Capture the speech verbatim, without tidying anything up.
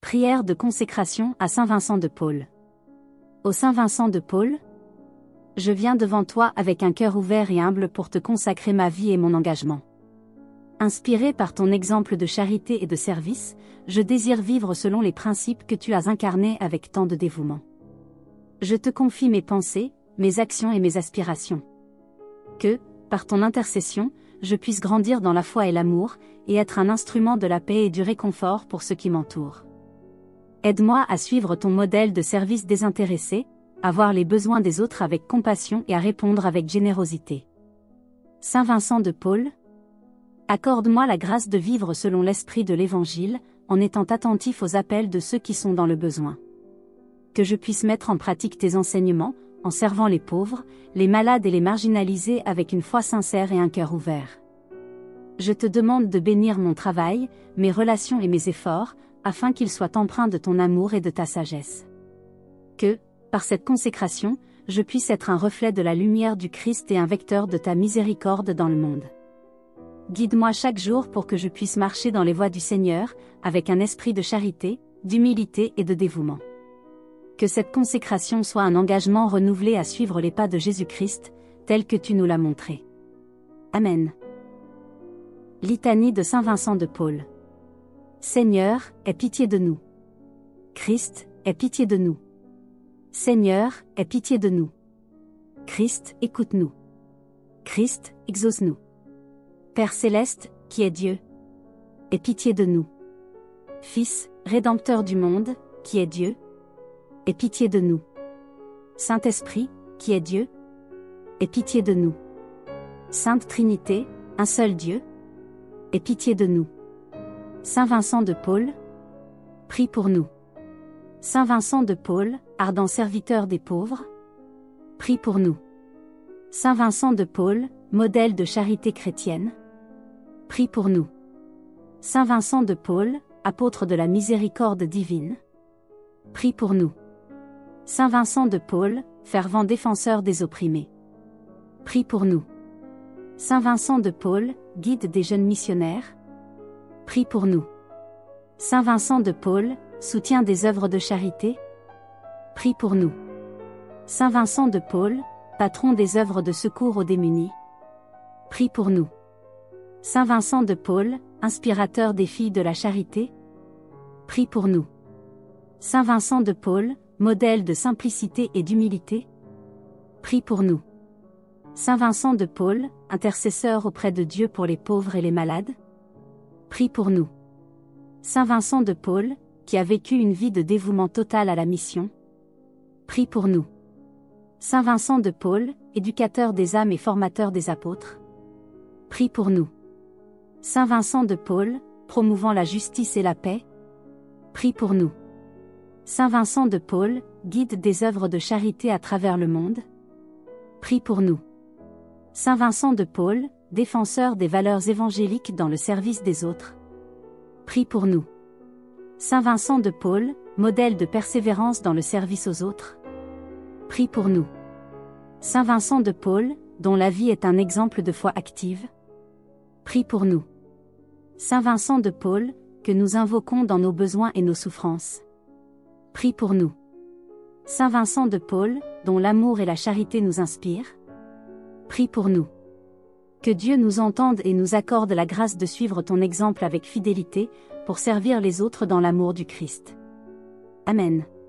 Prière de consécration à Saint Vincent de Paul. Ô Saint Vincent de Paul, je viens devant toi avec un cœur ouvert et humble pour te consacrer ma vie et mon engagement. Inspiré par ton exemple de charité et de service, je désire vivre selon les principes que tu as incarnés avec tant de dévouement. Je te confie mes pensées, mes actions et mes aspirations. Que, par ton intercession, je puisse grandir dans la foi et l'amour, et être un instrument de la paix et du réconfort pour ceux qui m'entourent. Aide-moi à suivre ton modèle de service désintéressé, à voir les besoins des autres avec compassion et à répondre avec générosité. Saint Vincent de Paul, accorde-moi la grâce de vivre selon l'esprit de l'Évangile, en étant attentif aux appels de ceux qui sont dans le besoin. Que je puisse mettre en pratique tes enseignements, en servant les pauvres, les malades et les marginalisés avec une foi sincère et un cœur ouvert. Je te demande de bénir mon travail, mes relations et mes efforts, afin qu'ils soient empreints de ton amour et de ta sagesse. Que, par cette consécration, je puisse être un reflet de la lumière du Christ et un vecteur de ta miséricorde dans le monde. Guide-moi chaque jour pour que je puisse marcher dans les voies du Seigneur, avec un esprit de charité, d'humilité et de dévouement. Que cette consécration soit un engagement renouvelé à suivre les pas de Jésus-Christ, tel que tu nous l'as montré. Amen. Litanie de Saint Vincent de Paul. Seigneur, aie pitié de nous. Christ, aie pitié de nous. Seigneur, aie pitié de nous. Christ, écoute-nous. Christ, exauce-nous. Père céleste, qui est Dieu, aie pitié de nous. Fils, Rédempteur du monde, qui est Dieu, aie pitié de nous. Saint-Esprit, qui est Dieu, aie pitié de nous. Sainte Trinité, un seul Dieu, aie pitié de nous. Saint Vincent de Paul, prie pour nous. Saint Vincent de Paul, ardent serviteur des pauvres, prie pour nous. Saint Vincent de Paul, modèle de charité chrétienne, prie pour nous. Saint Vincent de Paul, apôtre de la miséricorde divine, prie pour nous. Saint Vincent de Paul, fervent défenseur des opprimés, prie pour nous. Saint Vincent de Paul, guide des jeunes missionnaires, prie pour nous. Saint Vincent de Paul, soutien des œuvres de charité, prie pour nous. Saint Vincent de Paul, patron des œuvres de secours aux démunis, prie pour nous. Saint Vincent de Paul, inspirateur des filles de la charité, prie pour nous. Saint Vincent de Paul, modèle de simplicité et d'humilité, prie pour nous. Saint Vincent de Paul, intercesseur auprès de Dieu pour les pauvres et les malades, prie pour nous. Saint Vincent de Paul, qui a vécu une vie de dévouement total à la mission, prie pour nous. Saint Vincent de Paul, éducateur des âmes et formateur des apôtres, prie pour nous. Saint Vincent de Paul, promouvant la justice et la paix, prie pour nous. Saint Vincent de Paul, guide des œuvres de charité à travers le monde, prie pour nous. Saint Vincent de Paul, défenseur des valeurs évangéliques dans le service des autres, prie pour nous. Saint Vincent de Paul, modèle de persévérance dans le service aux autres, prie pour nous. Saint Vincent de Paul, dont la vie est un exemple de foi active, prie pour nous. Saint Vincent de Paul, que nous invoquons dans nos besoins et nos souffrances, prie pour nous. Saint Vincent de Paul, dont l'amour et la charité nous inspirent, prie pour nous. Que Dieu nous entende et nous accorde la grâce de suivre ton exemple avec fidélité, pour servir les autres dans l'amour du Christ. Amen.